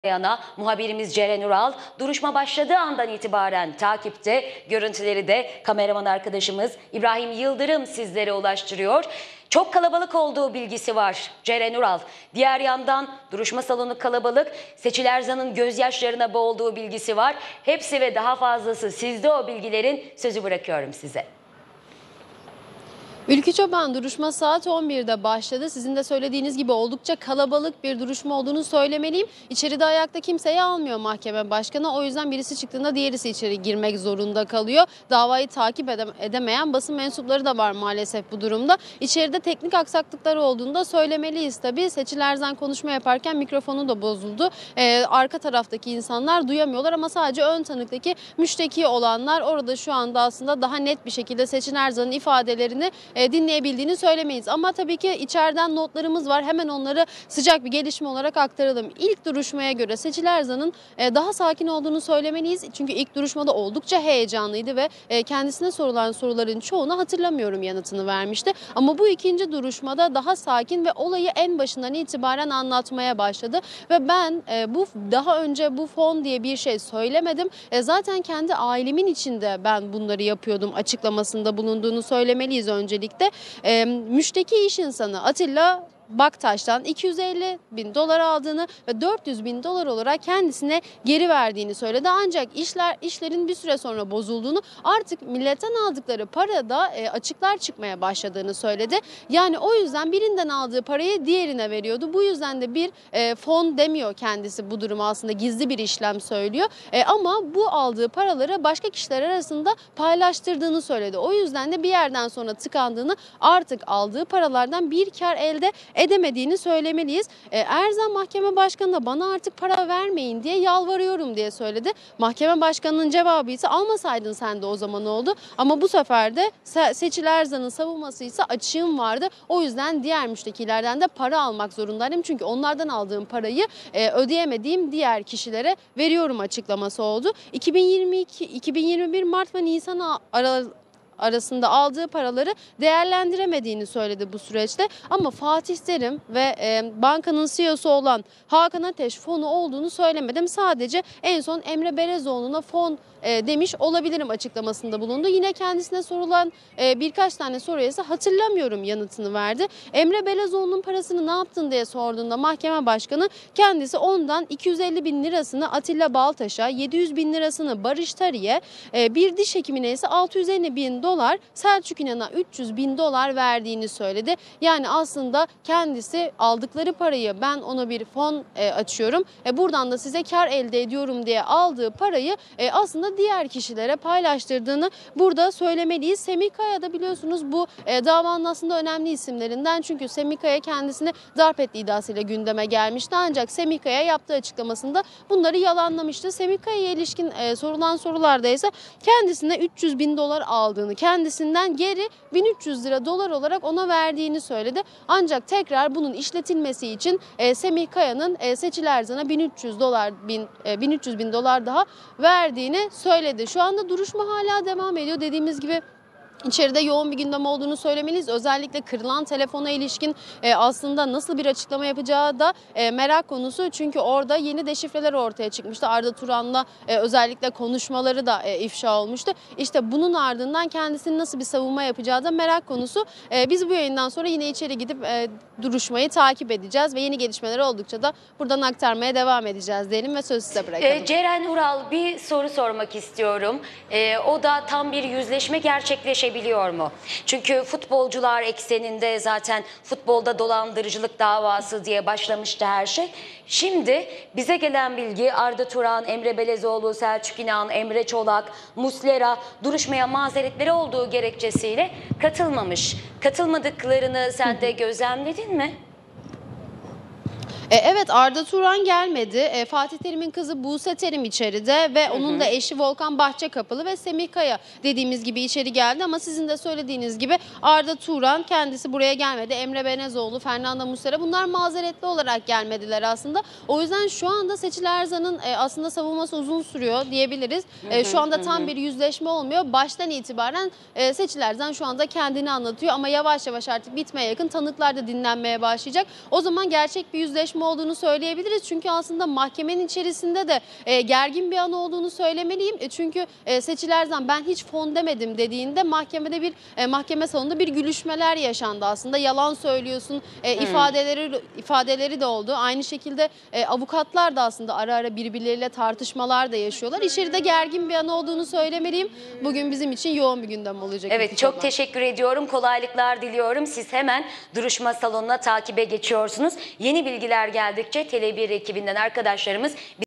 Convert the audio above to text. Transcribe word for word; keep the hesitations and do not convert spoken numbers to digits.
yana muhabirimiz Ceren Ural duruşma başladığı andan itibaren takipte. Görüntüleri de kameraman arkadaşımız İbrahim Yıldırım sizlere ulaştırıyor. Çok kalabalık olduğu bilgisi var Ceren Ural. Diğer yandan duruşma salonu kalabalık, Seçil Erzan'ın gözyaşlarına boğulduğu bilgisi var. Hepsi ve daha fazlası sizde, o bilgilerin sözü bırakıyorum size. Ülkü Çoban, duruşma saat on birde başladı. Sizin de söylediğiniz gibi oldukça kalabalık bir duruşma olduğunu söylemeliyim. İçeride ayakta kimseyi almıyor mahkeme başkanı. O yüzden birisi çıktığında diğerisi içeri girmek zorunda kalıyor. Davayı takip edemeyen basın mensupları da var maalesef bu durumda. İçeride teknik aksaklıklar olduğunu da söylemeliyiz tabii. Seçil Erzan konuşma yaparken mikrofonu da bozuldu. Ee, arka taraftaki insanlar duyamıyorlar ama sadece ön tanıktaki müşteki olanlar orada şu anda aslında daha net bir şekilde Seçil Erzan'ın ifadelerini dinleyebildiğini söylemeyiz. Ama tabii ki içeriden notlarımız var. Hemen onları sıcak bir gelişme olarak aktaralım. İlk duruşmaya göre Seçil Erzan'ın daha sakin olduğunu söylemeliyiz. Çünkü ilk duruşmada oldukça heyecanlıydı ve kendisine sorulan soruların çoğunu hatırlamıyorum yanıtını vermişti. Ama bu ikinci duruşmada daha sakin ve olayı en başından itibaren anlatmaya başladı. Ve ben bu daha önce bu fon diye bir şey söylemedim. Zaten kendi ailemin içinde ben bunları yapıyordum açıklamasında bulunduğunu söylemeliyiz öncelikle. E, müşteki iş insanı Atilla Baktaş'tan iki yüz elli bin dolar aldığını ve dört yüz bin dolar olarak kendisine geri verdiğini söyledi. Ancak işler işlerin bir süre sonra bozulduğunu, artık milletten aldıkları parada e, açıklar çıkmaya başladığını söyledi. Yani o yüzden birinden aldığı parayı diğerine veriyordu. Bu yüzden de bir e, fon demiyor kendisi, bu durumu aslında gizli bir işlem söylüyor. E, ama bu aldığı paraları başka kişiler arasında paylaştırdığını söyledi. O yüzden de bir yerden sonra tıkandığını, artık aldığı paralardan bir kar elde edemediğini söylemeliyiz. E, Erzan mahkeme başkanına bana artık para vermeyin diye yalvarıyorum diye söyledi. Mahkeme başkanının cevabı ise almasaydın sen de o zaman oldu. Ama bu sefer de Seçil Erzan'ın savunması ise açığım vardı. O yüzden diğer müştekilerden de para almak zorundaydım. Çünkü onlardan aldığım parayı e, ödeyemediğim diğer kişilere veriyorum açıklaması oldu. iki bin yirmi iki iki bin yirmi bir Mart ve Nisan aralığı arasında aldığı paraları değerlendiremediğini söyledi bu süreçte. Ama Fatih Terim ve e, bankanın C E O'su olan Hakan Ateş fonu olduğunu söylemedim. Sadece en son Emre Belezoğlu'na fon e, demiş olabilirim açıklamasında bulundu. Yine kendisine sorulan e, birkaç tane soruya ise hatırlamıyorum yanıtını verdi. Emre Belezoğlu'nun parasını ne yaptın diye sorduğunda mahkeme başkanı kendisi ondan iki yüz elli bin lirasını Atilla Baltaş'a, yedi yüz bin lirasını Barış Tari'ye, e, bir diş hekimine ise altı yüz elli bin dolar, Selçuk İnan'a üç yüz bin dolar verdiğini söyledi. Yani aslında kendisi aldıkları parayı, ben ona bir fon e, açıyorum, e, buradan da size kar elde ediyorum diye aldığı parayı e, aslında diğer kişilere paylaştırdığını burada söylemeliyiz. Semih Kaya da biliyorsunuz bu e, davanın aslında önemli isimlerinden. Çünkü Semih Kaya kendisini darp ettiği iddiasıyla gündeme gelmişti. Ancak Semih Kaya yaptığı açıklamasında bunları yalanlamıştı. Semih Kaya'ya ilişkin e, sorulan sorularda ise kendisine üç yüz bin dolar aldığını, kendisinden geri bin üç yüz lira dolar olarak ona verdiğini söyledi. Ancak tekrar bunun işletilmesi için e, Semih Kaya'nın e, Seçil Erzan'a bin üç yüz dolar bin, e, bin üç yüz bin dolar daha verdiğini söyledi. Şu anda duruşma hala devam ediyor. Dediğimiz gibi İçeride yoğun bir gündem olduğunu söylemeliyiz. Özellikle kırılan telefona ilişkin e, aslında nasıl bir açıklama yapacağı da e, merak konusu. Çünkü orada yeni deşifreler ortaya çıkmıştı. Arda Turan'la e, özellikle konuşmaları da e, ifşa olmuştu. İşte bunun ardından kendisinin nasıl bir savunma yapacağı da merak konusu. E, biz bu yayından sonra yine içeri gidip e, duruşmayı takip edeceğiz ve yeni gelişmeler oldukça da buradan aktarmaya devam edeceğiz diyelim ve sözü size bırakalım. E, Ceren Ural, bir soru sormak istiyorum. E, o da tam bir yüzleşme gerçekleşebilir. Biliyor mu? Çünkü futbolcular ekseninde zaten futbolda dolandırıcılık davası diye başlamıştı her şey. Şimdi bize gelen bilgi, Arda Turan, Emre Belezoğlu, Selçuk İnan, Emre Çolak, Muslera duruşmaya mazeretleri olduğu gerekçesiyle katılmamış. Katılmadıklarını sen de gözlemledin mi? Evet, Arda Turan gelmedi. Fatih Terim'in kızı Buse Terim içeride ve hı hı. onun da eşi Volkan Bahçekapılı ve Semih Kaya dediğimiz gibi içeri geldi. Ama sizin de söylediğiniz gibi Arda Turan kendisi buraya gelmedi. Emre Belezoğlu, Fernando Muslera bunlar mazeretli olarak gelmediler aslında. O yüzden şu anda Seçil Erzan'ın aslında savunması uzun sürüyor diyebiliriz. Hı hı, şu anda tam hı hı. bir yüzleşme olmuyor. Baştan itibaren Seçil Erzan şu anda kendini anlatıyor ama yavaş yavaş artık bitmeye yakın, tanıklar da dinlenmeye başlayacak. O zaman gerçek bir yüzleşme duruşma olduğunu söyleyebiliriz. Çünkü aslında mahkemenin içerisinde de e, gergin bir an olduğunu söylemeliyim. E, çünkü e, Seçil Erzan ben hiç fon demedim dediğinde mahkemede bir e, mahkeme salonunda bir gülüşmeler yaşandı aslında. Yalan söylüyorsun e, Hmm. ifadeleri ifadeleri de oldu. Aynı şekilde e, avukatlar da aslında ara ara birbirleriyle tartışmalar da yaşıyorlar. İçeride gergin bir an olduğunu söylemeliyim. Bugün bizim için yoğun bir gündem olacak. Evet, çok teşekkür ediyorum. Kolaylıklar diliyorum. Siz hemen duruşma salonuna takibe geçiyorsunuz. Yeni bilgiler geldikçe Tele bir ekibinden arkadaşlarımız